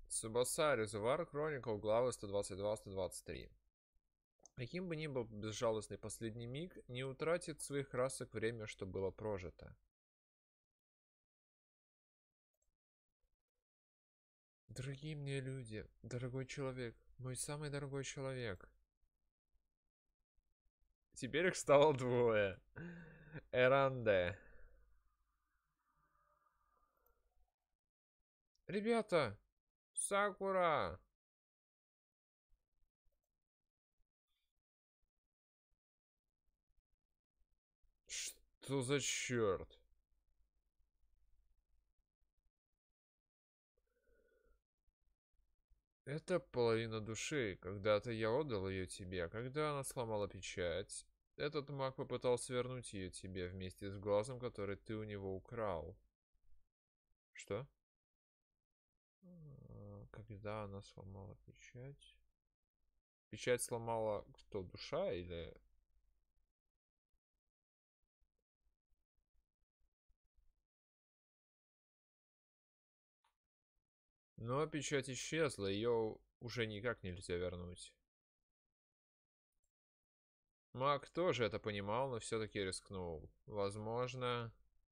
Цубаса, Резервуар Хроникл, главы 122-123. Каким бы ни был безжалостный последний миг, не утратит своих красок время, что было прожито. Дорогие мне люди, дорогой человек, мой самый дорогой человек. Теперь их стало двое. Эранде. Ребята! Сакура! Что за черт? Это половина души. Когда-то я отдал ее тебе, когда она сломала печать. Этот маг попытался вернуть ее тебе вместе с глазом, который ты у него украл. Что? Когда она сломала печать? Печать сломала кто, душа или... Но печать исчезла, ее уже никак нельзя вернуть. Маг тоже это понимал, но все-таки рискнул. Возможно,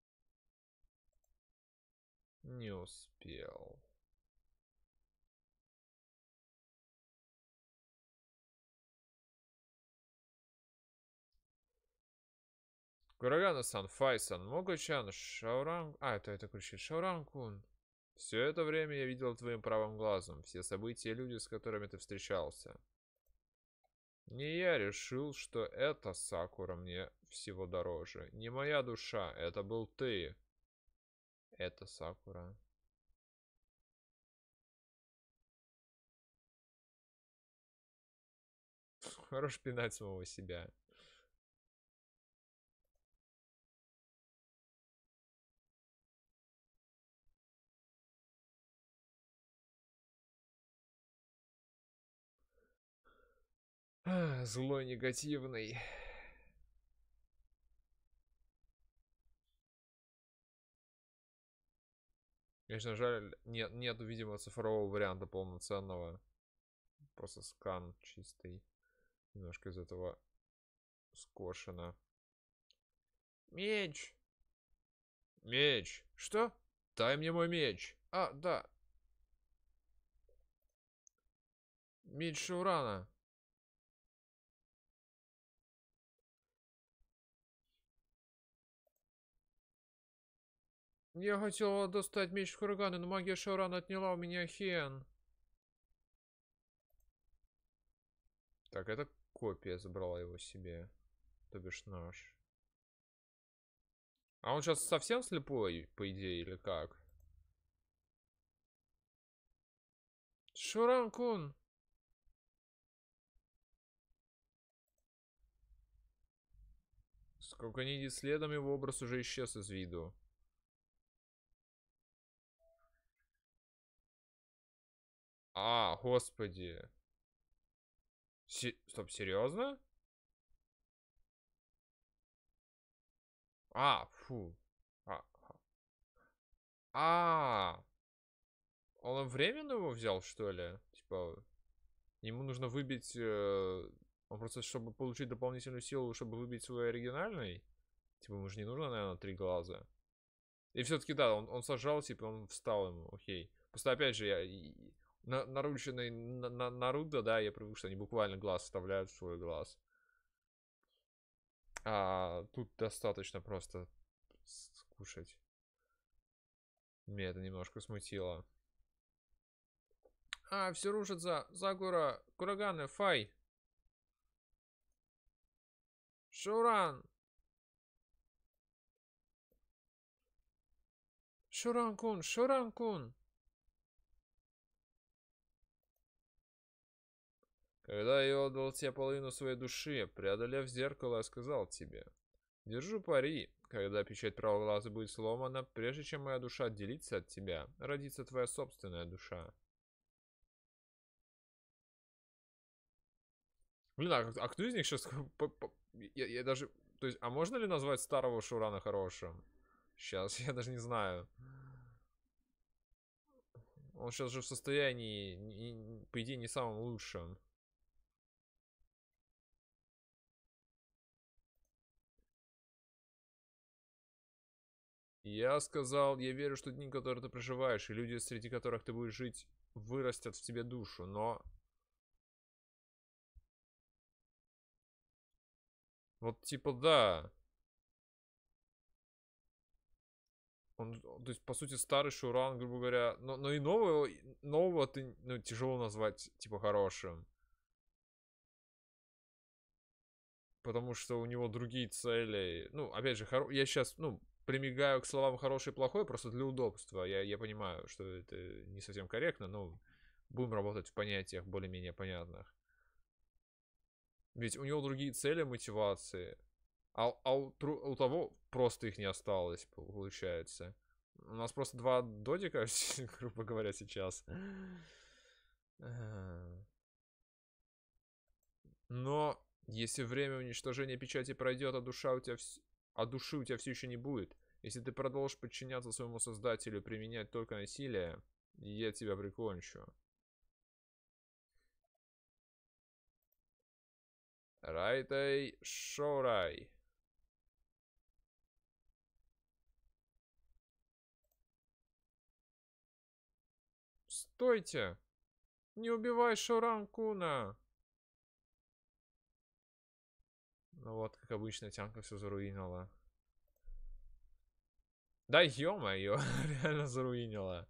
не успел. Курагана-сан, Файсан, Мого-чан, Шауран... это кричит. Шауран-кун. Все это время я видел твоим правым глазом все события и люди, с которыми ты встречался. Не я решил, что эта Сакура мне всего дороже. Не моя душа, это был ты. Это Сакура. Хорош пинать самого себя. Злой негативный. Конечно, жаль, нету, видимо, цифрового варианта полноценного. Просто скан чистый. Немножко из этого скошено. Меч! Меч! Что? Дай мне мой меч! А, да. Меч Шаурана. Я хотел достать меч Хурагана, но магия Шаурана отняла у меня Хен. Так, это копия забрала его себе. То бишь наш. А он сейчас совсем слепой, по идее, или как? Шуран-кун! Сколько ни идет следом, его образ уже исчез из виду. Господи. Стоп, серьезно? Фу. А, а, он временно его взял, что ли? Типа, ему нужно выбить... он просто, чтобы получить дополнительную силу, чтобы выбить свой оригинальный? Типа, ему же не нужно, наверное, 3 глаза. И все-таки, да, он сожрал, типа, он встал ему, окей. Просто, опять же, нарученный Наруто, да, я привык, что они буквально глаз вставляют в свой глаз. Тут достаточно просто скушать. Меня это немножко смутило. Все рушится. Сакура, Кураганы, Фай. Шуран. Шуран-кун, Шуран-кун. Когда я отдал тебе половину своей души, преодолев зеркало, я сказал тебе. Держу пари. Когда печать правого глаза будет сломана, прежде чем моя душа отделится от тебя, родится твоя собственная душа. Блин, а кто из них сейчас... Я даже... То есть, можно ли назвать старого Шурана хорошим? Сейчас, я даже не знаю. Он сейчас же в состоянии, по идее, не самым лучшим. Я сказал, я верю, что дни, которые ты проживаешь, и люди, среди которых ты будешь жить, вырастят в тебе душу, но... Вот типа да. Он, то есть, по сути, старый Шуран, грубо говоря, но и нового ты, ну, тяжело назвать, типа, хорошим. Потому что у него другие цели. Ну, опять же, я сейчас, ну, примигаю к словам хороший и плохой просто для удобства. Я понимаю, что это не совсем корректно, но будем работать в понятиях более-менее понятных. Ведь у него другие цели, мотивации. У того просто их не осталось, получается. У нас просто два додика, грубо говоря, сейчас. Но если время уничтожения печати пройдет, а души у тебя все еще не будет. Если ты продолжишь подчиняться своему создателю и применять только насилие, я тебя прикончу. Райтай Шоурай. Стойте! Не убивай Шоран Куна! Ну вот, как обычно, тянка все заруинила. Да ё-моё, реально заруинила.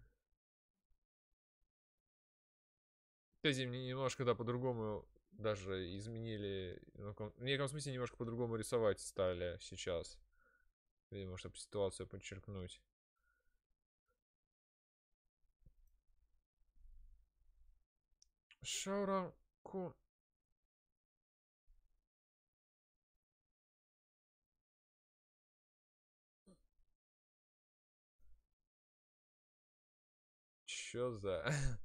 Эти мне немножко, да, по-другому даже изменили. Мне, в каком смысле, немножко по-другому рисовать стали сейчас. Видимо, чтобы ситуацию подчеркнуть. Шоран Кун. Чё за...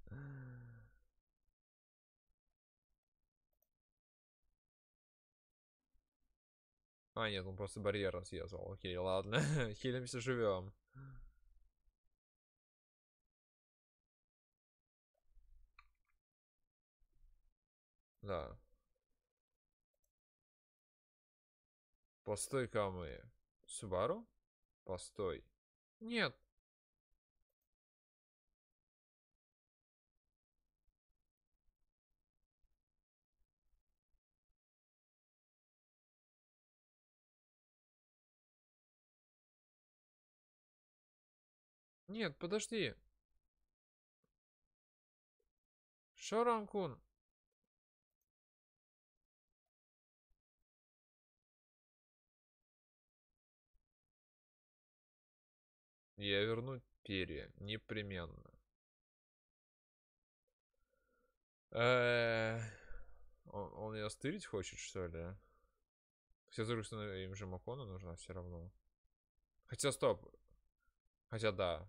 А, нет, он просто барьер разъезал. Окей, ладно. Хилимся, живем. Да. Постой, Камы. Субару? Постой. Нет. Нет, подожди. Шоран-кун. Я верну перья. Непременно. Он ее стырить хочет, что ли? Все думают, что им же Макона нужна все равно. Хотя, стоп. Хотя, да.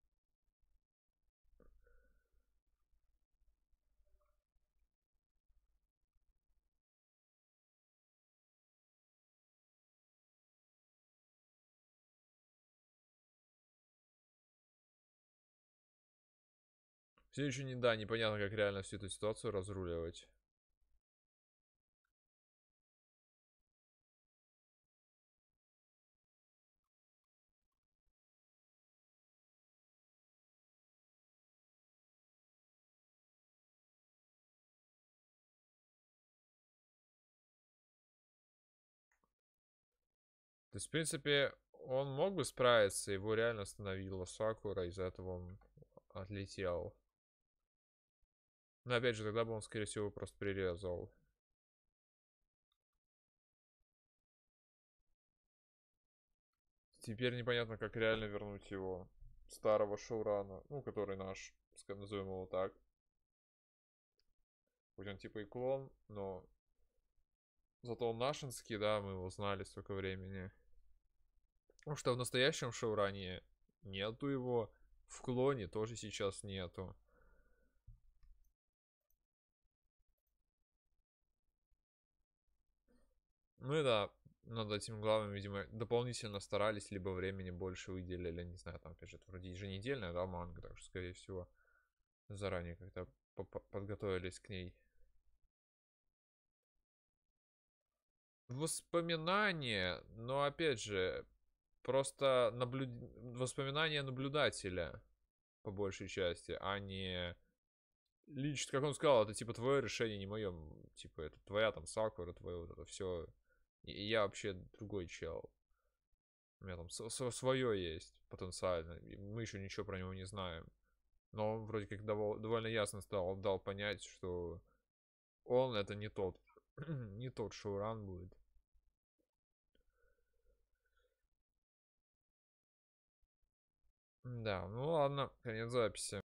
Все еще не, да, непонятно, как реально всю эту ситуацию разруливать. То есть, в принципе, он мог бы справиться, его реально остановила Сакура, из-за этого он отлетел. Но опять же, тогда бы он, скорее всего, просто прирезал. Теперь непонятно, как реально вернуть его. Старого Шоурана. Ну, который наш, назовем его так. Хоть он типа и клон, но... Зато он нашинский, да, мы его знали столько времени. Потому что в настоящем Шоуране нету его. В клоне тоже сейчас нету. Ну и да, над этим главным, видимо, дополнительно старались, либо времени больше выделили, не знаю, там, опять же, это вроде еженедельная, да, манга, так что, скорее всего, заранее как-то подготовились к ней. Воспоминания, но опять же, просто воспоминания наблюдателя, по большей части, а не лично, как он сказал, это типа твое решение, не мое. Типа, это твоя там Сакура, твое вот это все. И я вообще другой чел. У меня там свое есть потенциально. И мы еще ничего про него не знаем. Но он вроде как довольно ясно дал понять, что он это не тот. Не тот шоуран будет. Да, ну ладно, конец записи.